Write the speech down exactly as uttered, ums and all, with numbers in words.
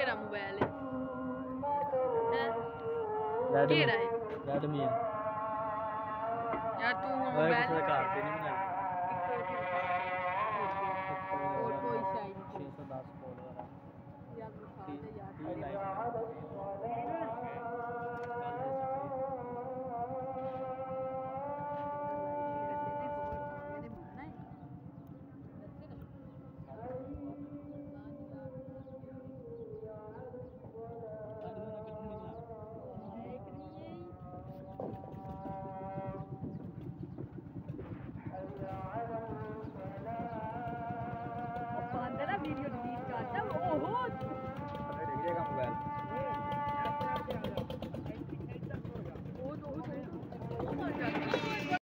केड़ा मोबाइल है हैं रेडमी केड़ा है रेडमी है यार तू ओए मोबाइल किसी का घर पे नहीं